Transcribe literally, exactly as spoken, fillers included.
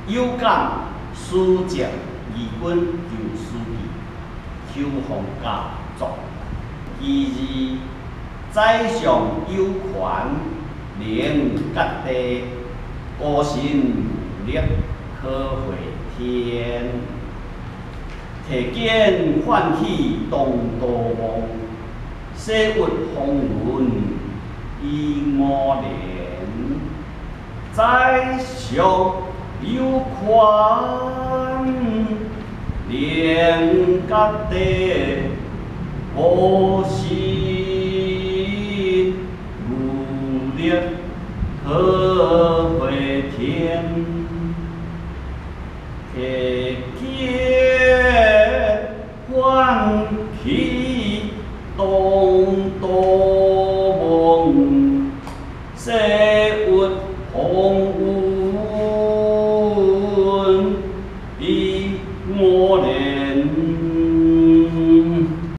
有感书籍义军旧书记，秋风家作。其二，宰相有权，能各地，孤心无力，可回天。提剑唤起东道梦，写物风云已我年。宰相有权，能各地，孤心无力，可回天。提剑唤起东道梦，写物风云已我年。